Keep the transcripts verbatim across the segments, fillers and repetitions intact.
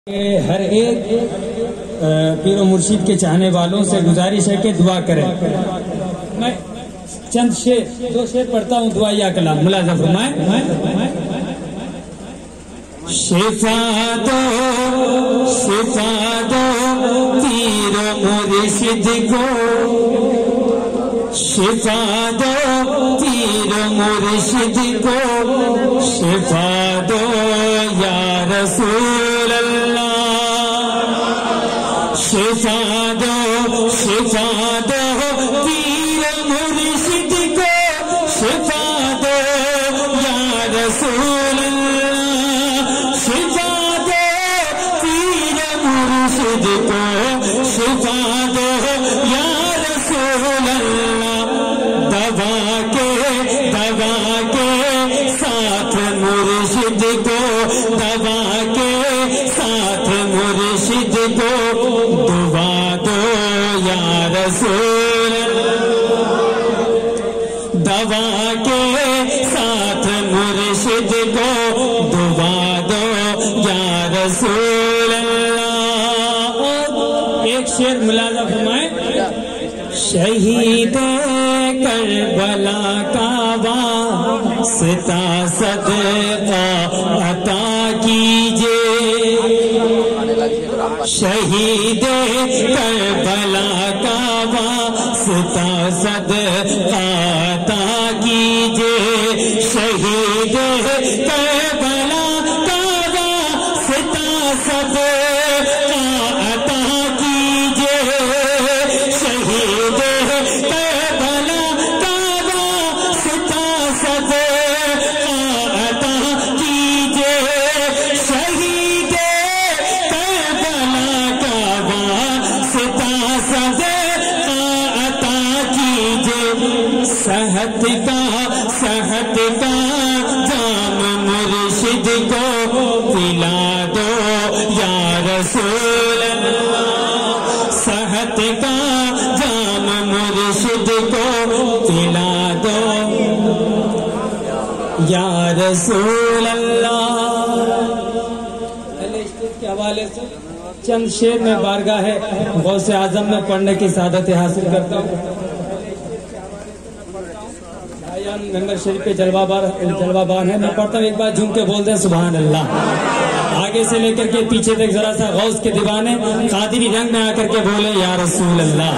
ہر ایک پیر و مرشید کے چاہنے والوں سے گزارش ہے کہ دعا کریں. میں چند شعر دو شعر پڑھتا ہوں، دعا یا کلام ملاحظہ فرمائیں. شفا دو شفا دو پیر و مرشید کو، شفا دو پیر و مرشید کو، شفا دو یا رسول اللہ. شفا دو شفا دو پیر مرشد کو، شفا دو یا رسول اللہ. شفا دو پیر مرشد کو، شفا دو یا رسول اللہ. دوا کے دوا کے ساتھ مرشد کو، دوا کے ساتھ مرشد کو، دعا دو یا رسول اللہ. دوا کے ساتھ مرشد کو، دعا دو یا رسول اللہ. ایک شعر ملاحظہ فرمائیں. شہید کربلا کا واسطہ صدقہ عطا کیجئے. شہید کربلا کا واسطہ صدقہ عطا کیجئے. شہید کربلا کا واسطہ صدقہ عطا کیجئے. شہید کربلا کا واسطہ صدقہ عطا کیجئے. شہید صحت کا صحت کا جام مرشد کو پلا دو یا رسول اللہ. صحت کا جام مرشد کو پلا دو یا رسول اللہ. کے حوالے سے چند شعر میں بارگاہ ہے غوث اعظم میں پڑھنے کی سعادت حاصل کرتا ہوں. ممبر شریف پہ جلوہ بار جلوہ بار ہے. میں پڑھتا ہوں، ایک بار جھوم کے بول دیں سبحان اللہ. آگے سے لے کر کے پیچھے تک ذرا سا غوث کے دیوانے قادری رنگ میں آ کر کے بولے یا رسول اللہ.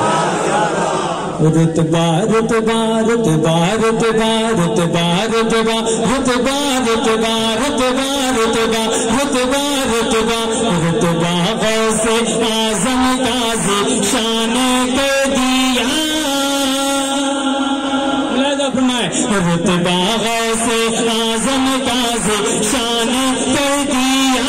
رتبہ رتبہ رتبہ رتبہ رتبہ رتبہ رتبہ رتبہ رتبہ رتبہ رتبہ رتبہ رتبہ غوث اعظم قاضی شان کر دیا. رتبہ غوث اعظم قاضی شان کر دیا.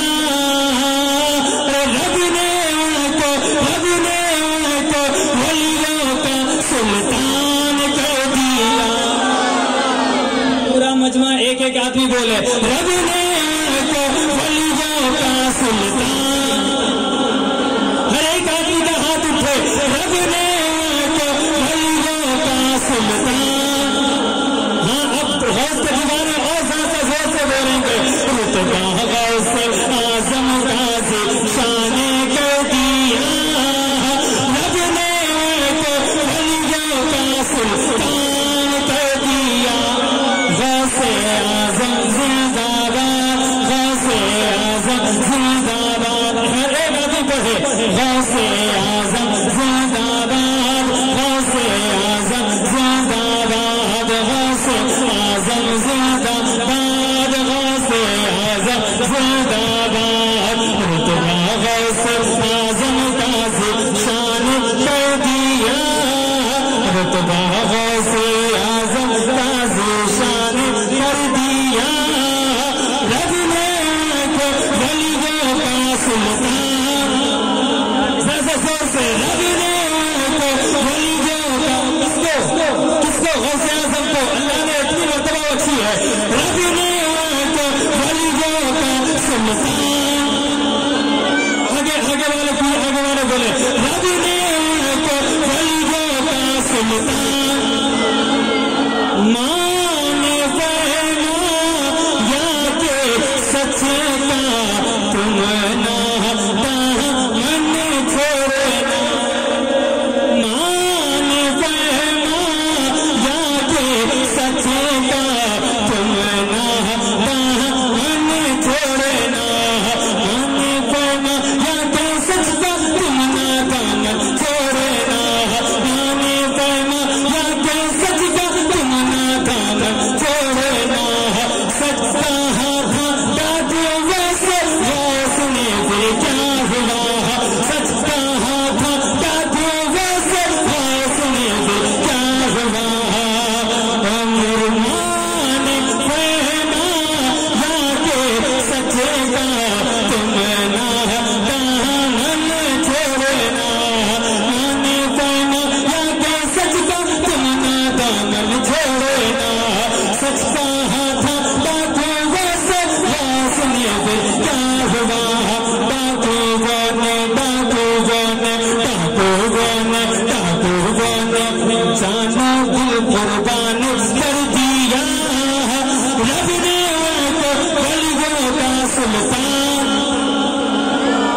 رب نے ان کو رب نے ان کو ولیوں کا سلطان کر دیا. پورا مجمع ایک ایک آدمی بولے رب نے ان کو ولیوں کا سلطان. ہر ایک آدمی کا ہاتھ اٹھے. رب نے ان کو ولیوں کا سلطان. رتبہ غوث اعظم قاضی شان کر دیا. رب نے ان کو ولیوں کا سلطان کر دیا. غوث اعظم زندہ باد، غوث اعظم زندہ باد. ہر ایک آدمی پڑھے غوث اعظم زندہ باد، غوث اعظم زندہ باد، غوث اعظم زندہ باد، غوث زندہ باد. رتبہ غوث اعظم قاضی شان کر دیا. رتبہ غوث اعظم قاضی شان کر دیا. رب نے ان کو ولیوں کا سلطان.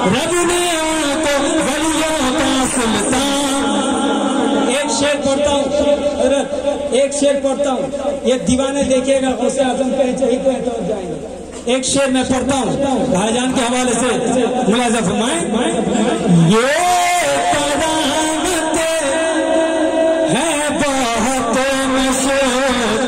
رب نے ان کو ولیوں کا سلطان. ایک شعر پڑھتا ہوں حضرت، ایک شعر پڑھتا ہوں، یہ دیوانے دیکھیے گا غوث اعظم پہ چہیتے ہیں تو جائیں گے. ایک شعر میں پڑھتا ہوں بھائی جان کے حوالے سے، ملاحظہ فرمائیں. یہ کرامت ہے بہت مشہور،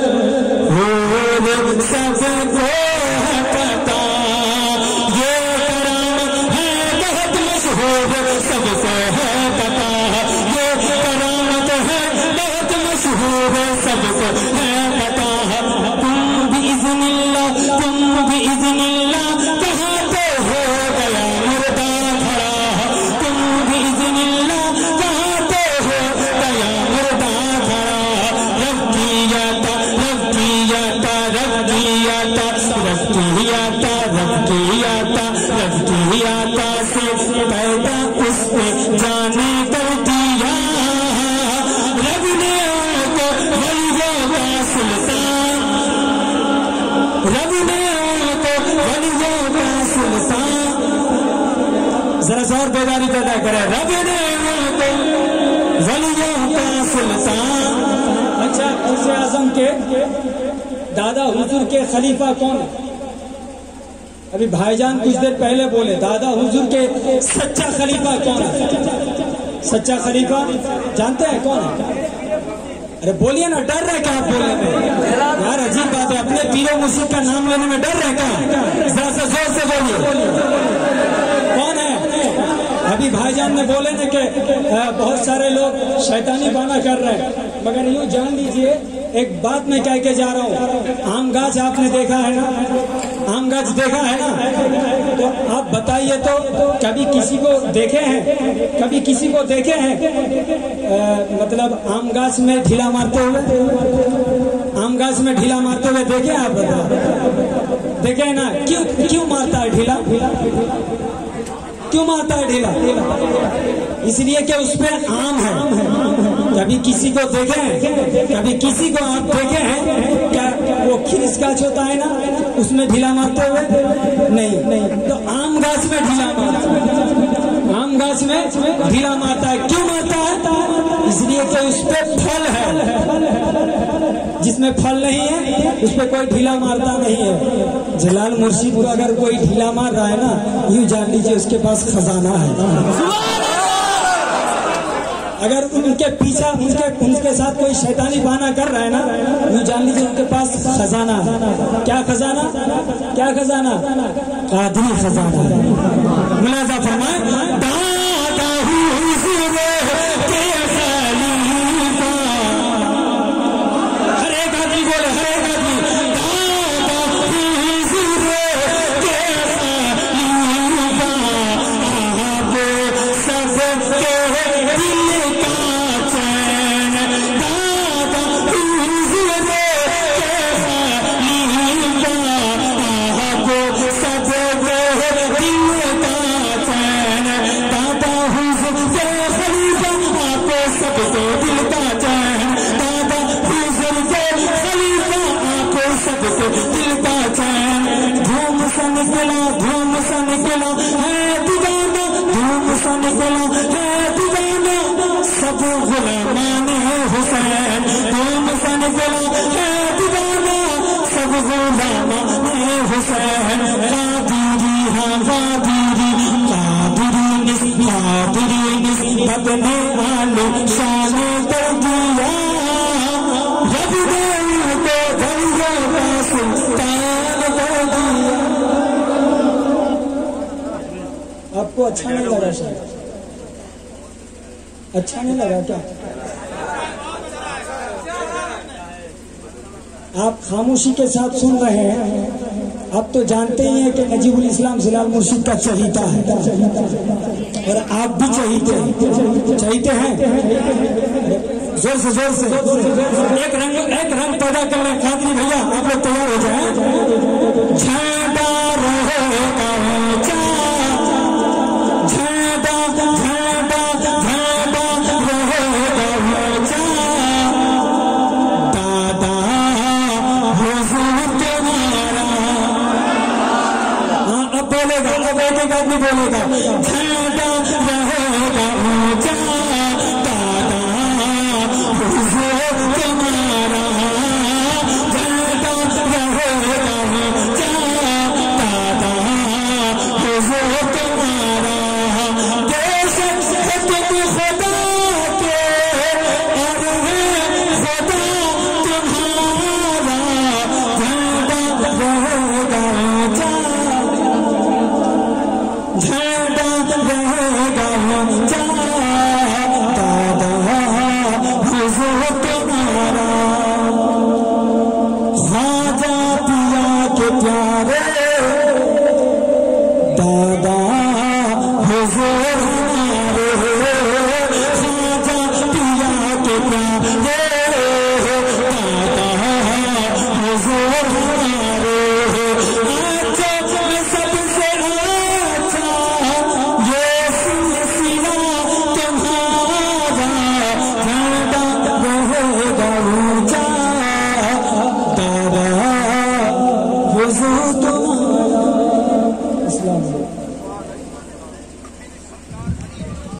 سب کو پتا. یہ کرامت ہے بہت مشہور، سب کو ہے پتا. یہ کرامت ہے بہت مشہور، سب کو ہے پتا. تم بإذن اللہ، تم بإذن اللہ کہاں پہ ہو گیا مردہ کھڑا. تم بإذن اللہ کہاں پہ ہو گیا مردہ کھڑا. رب کیاتا رب کیاتا رب کیاتا رب کیاتا رب کیاتا رب کیاتا سے پیدا اس پہ جانے کر دیا. رب نے ان کو ولیوں کا سلطان، رب نے ان کو ولیوں کا سلطان. ذرا سے اور بیداری پیدا کرے. رب نے ان کو ولیوں کا سلطان. اچھا غوث اعظم کے دادا حضور کے خلیفہ کون ہے؟ ابھی بھائی جان کچھ دیر پہلے بولے دادا حضور کے سچا خلیفہ کون ہے؟ سچا خلیفہ جانتے ہیں کون ہے؟ ارے بولیے نا، ڈر رہے کیا آپ بولنے میں؟ یار عجیب بات ہے، اپنے پیر و مرشد کا نام لینے میں ڈر رہے کیا؟ ذرا سے زور سے بولیے کون ہے؟ ابھی بھائی جان نے بولے نا کہ بہت سارے لوگ شیطانی بانا کر رہے ہیں، مگر یوں جان لیجئے ایک بات میں کہہ کے جا رہا ہوں. آم گاچھ آپ نے دیکھا ہے نا، آم گاچھ دیکھا ہے نا، تو آپ بتائیے تو کبھی کسی کو دیکھے ہیں، کبھی کسی کو دیکھے ہیں مطلب آم گاچھ میں ڈھیلا مارتے ہوئے؟ آم گاچھ میں ڈھیلا مارتے ہوئے دیکھے آپ؟ بتا دیکھے نا. کیوں کیوں مارتا ہے ڈھیلا؟ کیوں مارتا ہے ڈھیلا؟ اس لیے کہ اس پہ آم ہے. کبھی کسی کو دیکھے ہیں، کبھی کسی کو آپ دیکھے ہیں کیا وہ کھیس گاچھ ہوتا ہے نا، اس میں ڈھیلا مارتے ہوئے؟ نہیں نہیں. تو آم گاچھ میں ڈھیلا مارتا ہے، آم گاچھ میں ڈھیلا مارتا ہے. کیوں مارتا ہے؟ اس لیے کہ اس پہ پھل ہے، جس میں پھل نہیں ہے اس پہ کوئی ڈھیلا مارتا نہیں ہے. جلال مرشد کو اگر کوئی ڈھیلا مار رہا ہے نا، یوں جان لیجیے اس کے پاس خزانہ ہے. اگر ان کے پیچھے ان کے ان کے ساتھ کوئی شیطانی بہانہ کر رہا ہے نا، یوں جان لیجیے ان کے پاس خزانہ ہے. کیا خزانہ؟ کیا خزانہ؟ قادری خزانہ. ملاحظہ فرمائیں. دادا حضور کے خلیفہ، ہر ایک آدمی بولے، ہر ایک آدمی. دادا حضور کے خلیفہ، آپ سب کے دل کا چین. دادا حضور کے خلیفہ، آپ سب کے دل کا چین. دادا حضور کے خلیفہ، آپ سب کے دل کا چین. دادا حضور کے خلیفہ، آپ سب کے دل کا چین. دھوم سا نکلا، دھوم سا نکلا ہے دیوانہ، دھوم سا نکلا ہے دیوانہ سب غلامان حسین. دھوم سا نکلا ہے دیوانہ سب غلامان حسین. قادری ہاں قادری، قادری نس قادری نسبت نے آلو شان کر دیا. رب نے ان کو ولیوں کا سلطان کر دیا. آپ کو اچھا نہیں لگا؟ شاید اچھا نہیں لگا کیا؟ آپ خاموشی کے ساتھ سن رہے ہیں. آپ تو جانتے ہی ہیں کہ نجیب الاسلام جلال مرشد کا چہیتا ہے، اور آپ بھی چہیتے چہیتے ہیں. زور سے زور سے ایک رنگ ایک رنگ پیدا کر رہے ہیں. قادری بھیا آپ لوگ تیار ہو جائیں. جھنڈا رہے گا اونچا، جھنڈا جھنڈا جھنڈا رہے گا اونچا. دادا حضور تمہارا. ہاں اب بولے گا، اب ایک ایک آدمی بولے گا جھنڈا رہے گا اونچا دادا حضور تمہارا جھنڈا رہے گا اونچا دادا حضور تمہارا دیش ہے تم خدا کے اور ہے خدا تمہارا جھنڈا رہے گا اونچا جھنڈا رہے گا اونچا دادا حضور تمہارا خواجہ پیا کے پیارے دادا حضور